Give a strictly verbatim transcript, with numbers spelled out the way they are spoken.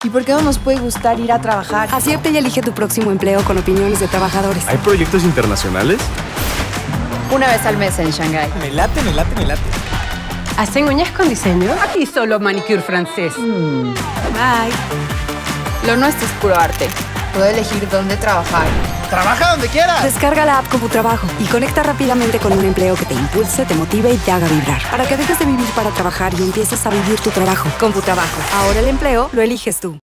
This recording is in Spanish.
¿Y por qué no nos puede gustar ir a trabajar? Acierta y elige tu próximo empleo con opiniones de trabajadores. ¿Hay proyectos internacionales? Una vez al mes en Shanghái. Me late, me late, me late. ¿Hacen uñas con diseño? Aquí solo manicure francés. Mm. Bye. Lo nuestro es puro arte. Puedo elegir dónde trabajar. ¡Trabaja donde quieras! Descarga la app CompuTrabajo y conecta rápidamente con un empleo que te impulse, te motive y te haga vibrar. Para que dejes de vivir para trabajar y empieces a vivir tu trabajo. CompuTrabajo. Ahora el empleo lo eliges tú.